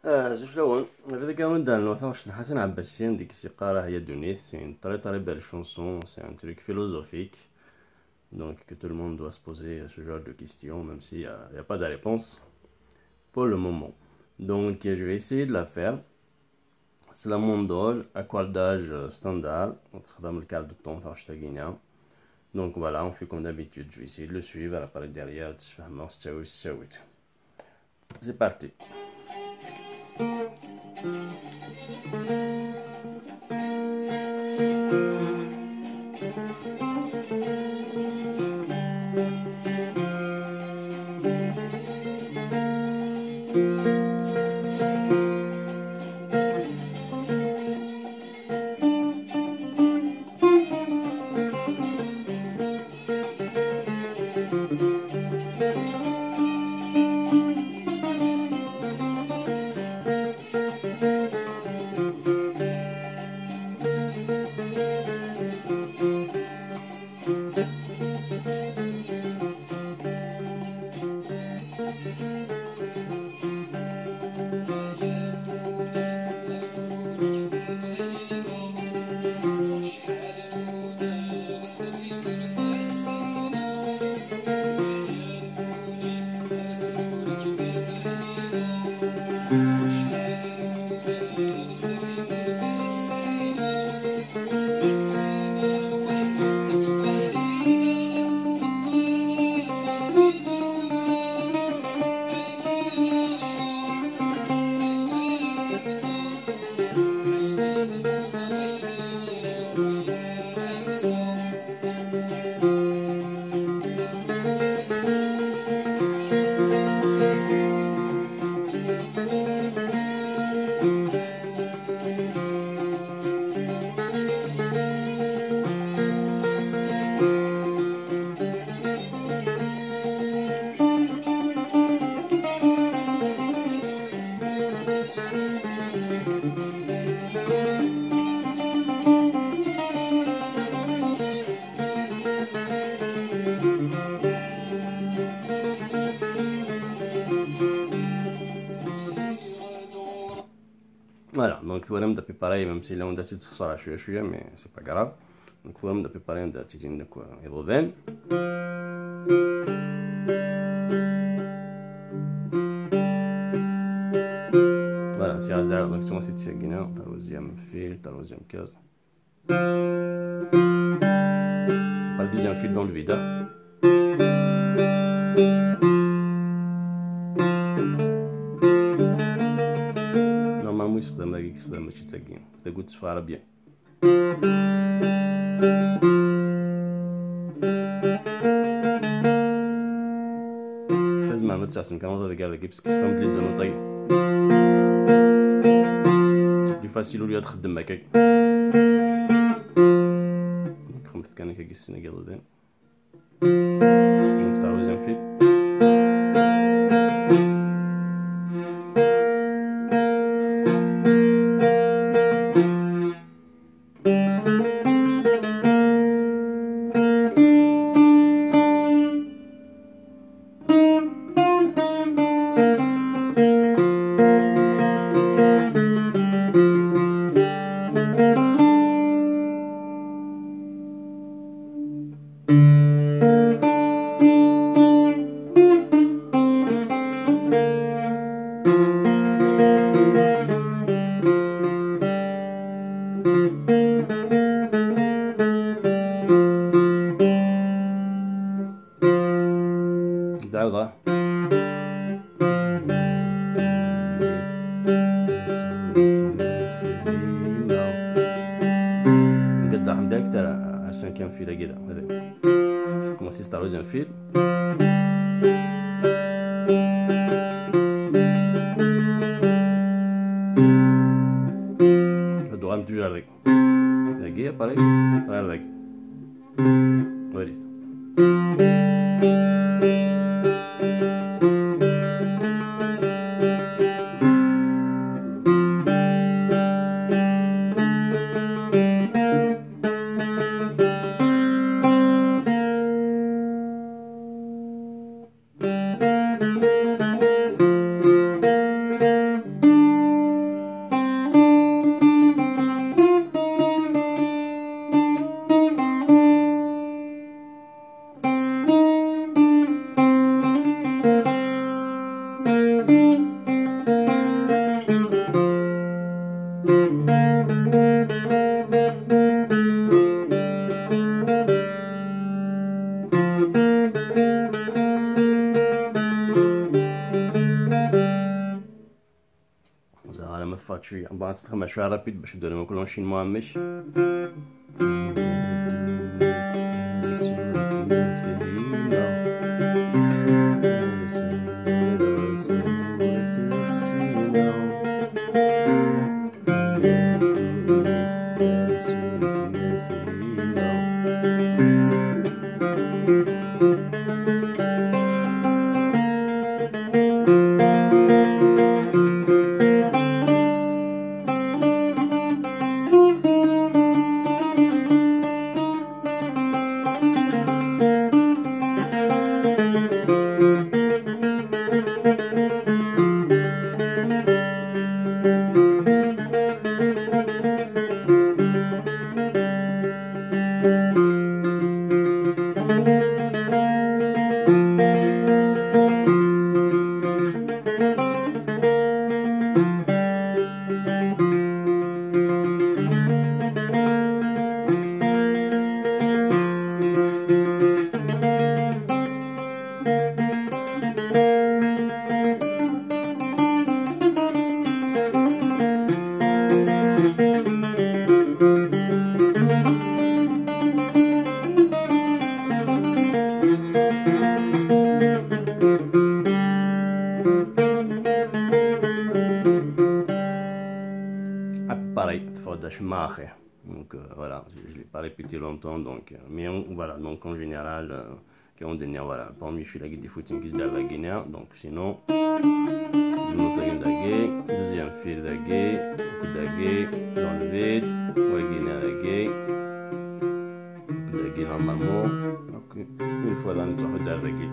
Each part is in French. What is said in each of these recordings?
شلون هذا كان دار نوثا واش حسن عباسيان ديك السيقارة هي دونيت سي une très très belle chanson, c'est un truc philosophique donc que tout le monde doit se poser ce genre de questions même s'il y a pas de réponse pour le moment. Donc je vais essayer de la faire. C'est la mondole, accordage standard, on تستخدم الكارت de temps فاش تلاقينا. Donc voilà, on fait comme d'habitude, je vais essayer de le suivre, après derrière تفهموا تساوي. C'est parti. Voilà, donc voilà, on a préparé, même si là on a essayé de se faire chouïa, mais c'est pas grave. Donc voilà, on a préparé, on a essayé de quoi, Eloven. Voilà, si on a donc si on s'est dit Guinée, troisième fil, troisième case. Pas le deuxième fil dans le vide. Normalement, il se fait avec ce que tu as gagné. Tu goûtes se faire bien. لازم نعمل تحسن كمان هذا قال لك بس كيفهم بلي دانو طي تبلي فاسيل وليا تخدم هكاك خمت كان هكاك السنة قال دين دونك تروزين فيت دعوة نقطع حمداك ترى عشان كان فيلا كده هذا كومونسي ستار دوزيام فيل هادو غنمدو على لاكي باغي غير لاكي وريت زهرة ما تفات شوية بعد تتخمى شوية رابيد باش يبدو لما كلهم شين مهمش pareil, faute Schumacher. Donc voilà, je ne l'ai pas répété longtemps. Donc, mais voilà, donc en général, quand on dit voilà, parmi je suis la guide des footings qui se la Guinée. Donc sinon, deuxième fil d'agé, dans le vide, on va gagner à l'agé normalement. Donc une fois dans le temps de l'agé.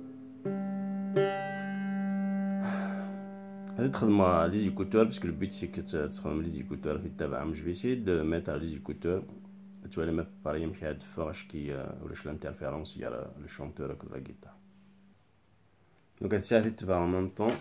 هتدخل les écouteurs parce que le but c'est que تدخل les écouteurs تتبعهم. Je vais essayer de mettre les écouteurs tu vas les mettre pareil مش هادفرش كي ولاش l'interférence il y a le chanteur avec la guitare. Donc هادشي غادي تتبع en même temps.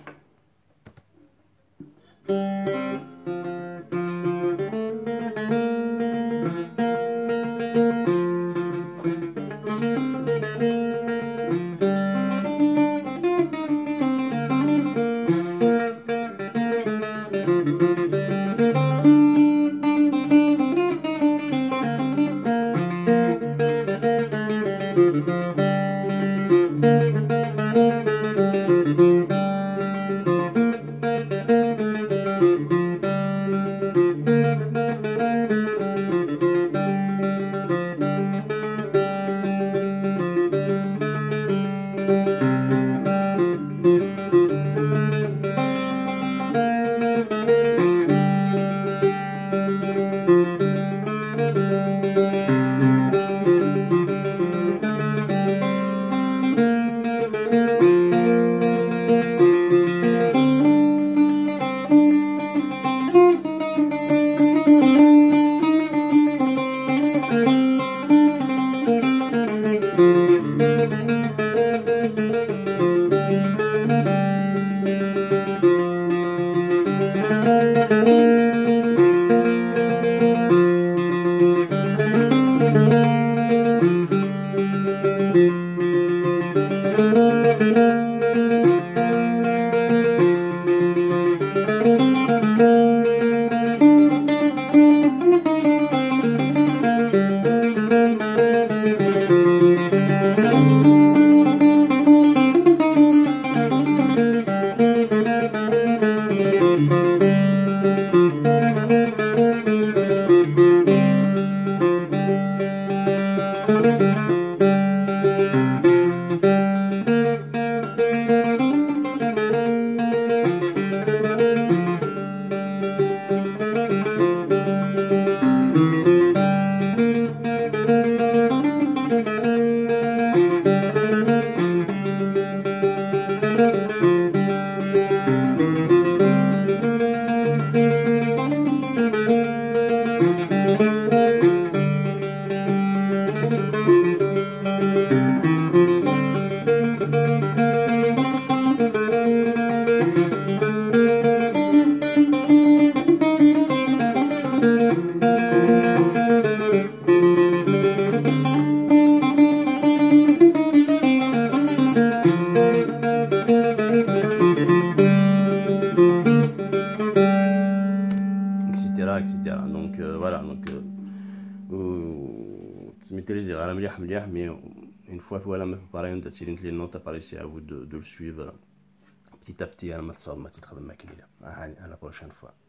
ou tu maîtrises غير مليح مليح mais une fois voilà ما préparé on t'a tiré les notes t'as pas réussi à vous de le suivre petit à petit à ما تصاوب ما تتخدم معاك ليلة à la prochaine fois